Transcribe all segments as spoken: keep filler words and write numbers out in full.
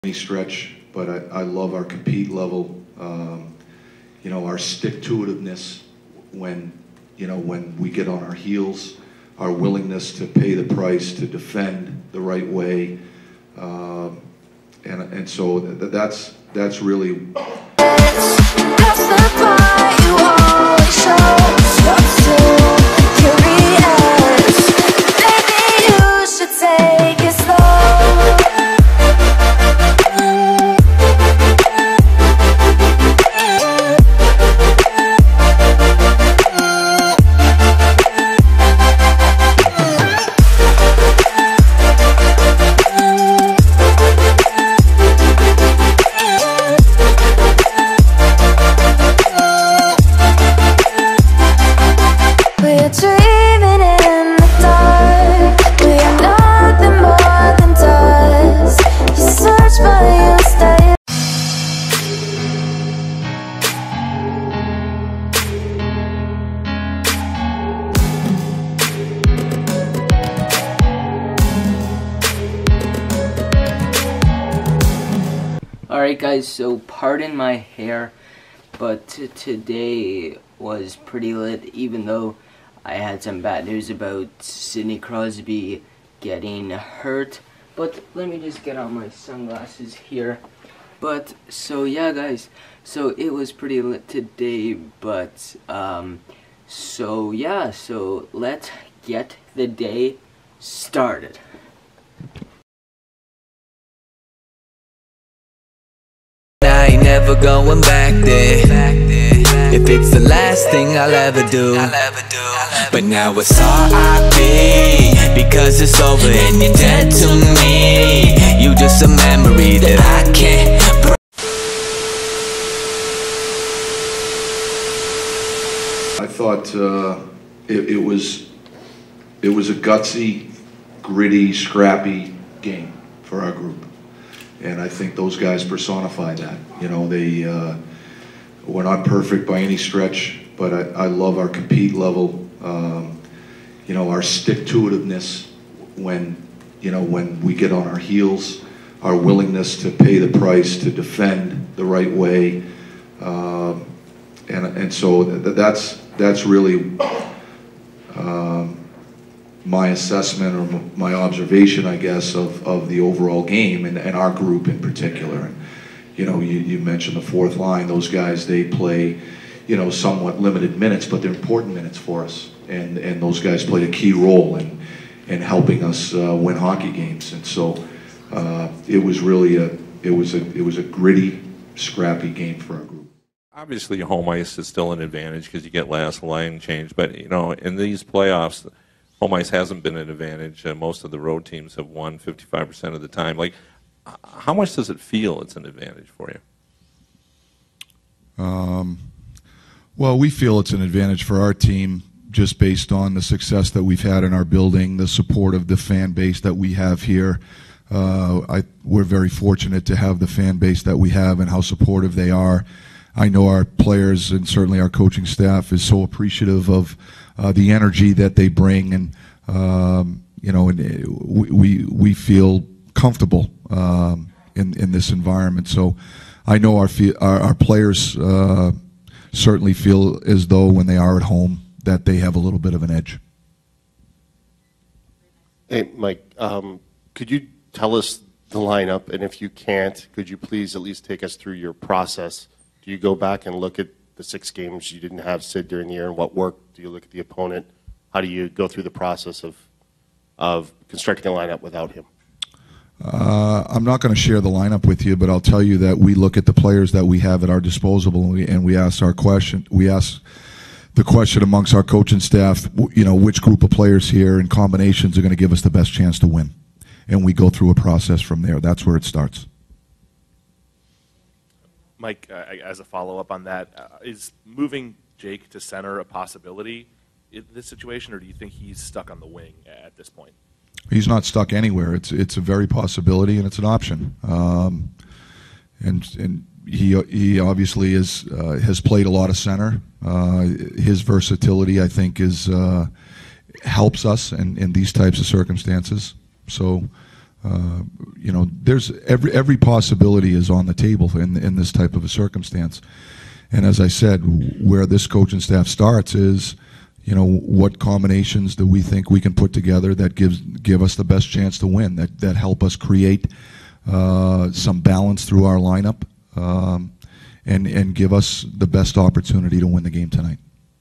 Any stretch, but I, I love our compete level, um, you know, our stick-to-itiveness when, you know, when we get on our heels, our willingness to pay the price, to defend the right way, um, and, and so th that's, that's really... Alright guys, so pardon my hair, but t today was pretty lit, even though I had some bad news about Sidney Crosby getting hurt. But let me just get on my sunglasses here. But, so yeah guys, so it was pretty lit today, but, um, so yeah, so let's get the day started. I ain't never going back there. If it's the last thing I'll ever do. But now it's R I P because it's over and you're dead to me. You just a memory that I can't break. I thought uh, it, it was it was a gutsy, gritty, scrappy game for our group. And I think those guys personify that. You know, they, uh, we're not perfect by any stretch, but I, I love our compete level, um, you know, our stick-to-itiveness when, you know, when we get on our heels, our willingness to pay the price, to defend the right way. Um, and, and so th that's, that's really um, my assessment or my observation, I guess, of, of the overall game and, and our group in particular. And, you know, you, you mentioned the fourth line. Those guys, they play, you know, somewhat limited minutes, but they're important minutes for us. And, and those guys played a key role in, in helping us uh, win hockey games. And so uh, it was really a, it was a, it was a gritty, scrappy game for our group. Obviously, home ice is still an advantage because you get last line change. But, you know, in these playoffs, home ice hasn't been an advantage. Uh, most of the road teams have won fifty-five percent of the time. Like, how much does it feel it's an advantage for you? Um, well, we feel it's an advantage for our team just based on the success that we've had in our building, the support of the fan base that we have here. Uh, I, we're very fortunate to have the fan base that we have and how supportive they are. I know our players and certainly our coaching staff is so appreciative of uh, the energy that they bring, and um, you know, and we we, we feel comfortable um, in in this environment. So I know our our, our players uh, certainly feel as though when they are at home that they have a little bit of an edge. Hey, Mike, um, could you tell us the lineup, and if you can't, could you please at least take us through your process? Do you go back and look at the six games you didn't have Sid during the year and what worked? Do you look at the opponent? How do you go through the process of of constructing a lineup without him? Uh, I'm not going to share the lineup with you, but I'll tell you that we look at the players that we have at our disposal, and we, and we ask our question. We ask the question amongst our coaching staff, you know, which group of players here and combinations are going to give us the best chance to win, and we go through a process from there. That's where it starts. Mike, uh, as a follow-up on that, uh, is moving Jake to center a possibility in this situation, or do you think he's stuck on the wing at this point? He's not stuck anywhere. It's it's a very possibility, and it's an option. Um, and and he he obviously is uh, has played a lot of center. Uh, his versatility, I think, is uh, helps us in, in these types of circumstances. So uh, you know, there's every every possibility is on the table in in this type of a circumstance. And as I said, where this coaching staff starts is, you know, what combinations do we think we can put together that gives give us the best chance to win, that that help us create uh, some balance through our lineup, um, and and give us the best opportunity to win the game tonight.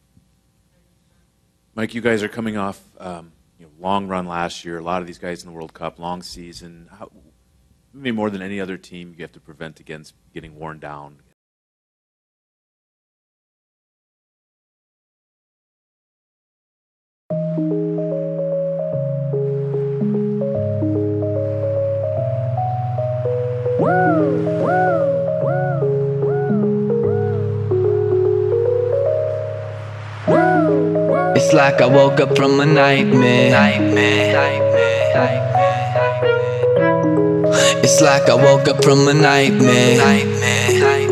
Mike, you guys are coming off um, you know, long run last year. A lot of these guys in the World Cup, long season. How, maybe more than any other team, you have to prevent against getting worn down. It's like I woke up from a nightmare. Nightmare. It's like I woke up from a nightmare. Nightmare.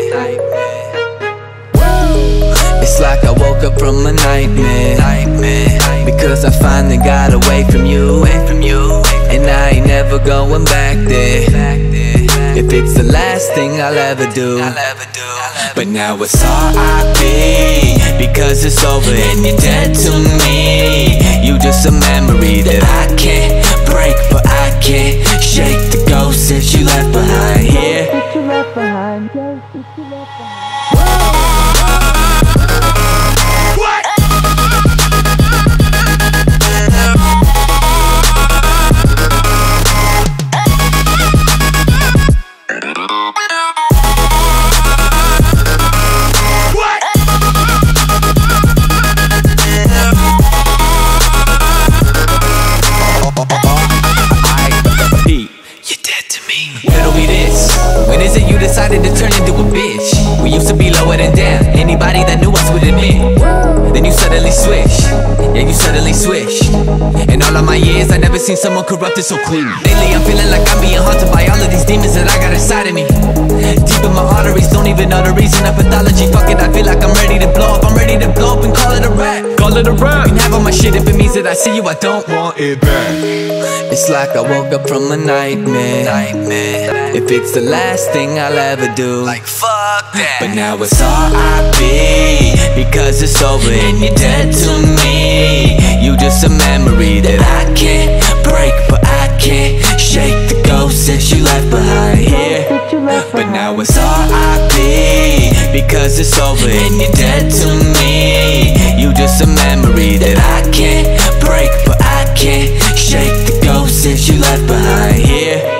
It's like I woke up from a nightmare. Nightmare. Because I finally got away from you. Away from you. And I ain't never going back there. If it's the last thing I'll ever do. But now it's R I P because it's over and you're dead to me. You just a memory that I can't break, but I can't shake the ghost that you left behind here. That you left behind, ghost that you left behind. Decided to turn into a bitch. We used to be lower than down. Anybody that knew us would admit. Then you suddenly switch. Yeah, you suddenly switch. In all of my years, I never seen someone corrupted so quick. Lately, I'm feeling like I'm being haunted by all of these demons that I got inside of me. Deep in my arteries, don't even know the reason of pathology. Fuck it, I feel like I'm ready to blow up. I'm ready to blow up and call it a rap. Call it a rap. You can have all my shit if it means that I see you, I don't want it back. It's like I woke up from a nightmare. Nightmare. If it's the last thing I'll ever do, like fuck that. But now it's R I P because it's over and you're dead to me. You just a memory that I can't break, but I can't shake the ghost that you left behind here. But now it's R I P because it's over and you're dead to me. You just a memory that I can't break, but I can't shake the ghost that you left behind here.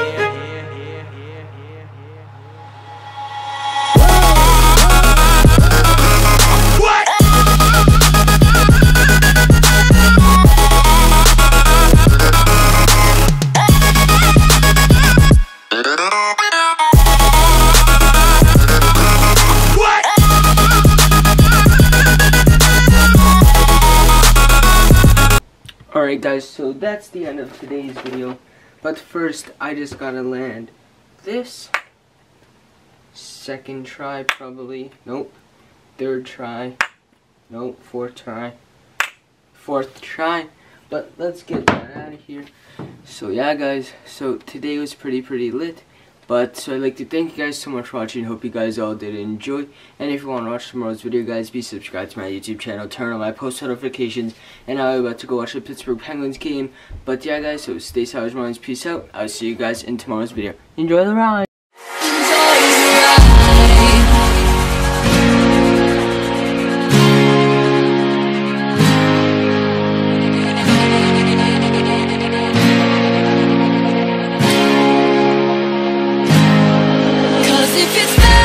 Alright guys, so that's the end of today's video. But first, I just gotta land this. Second try, probably. Nope. Third try. Nope. Fourth try. Fourth try. But let's get that out of here. So yeah guys, so today was pretty, pretty lit. But so I'd like to thank you guys so much for watching. Hope you guys all did enjoy. And if you want to watch tomorrow's video, guys, be subscribed to my YouTube channel. Turn on my post notifications. And now I'm about to go watch the Pittsburgh Penguins game. But yeah, guys, so stay savage minds. Peace out. I'll see you guys in tomorrow's video. Enjoy the ride.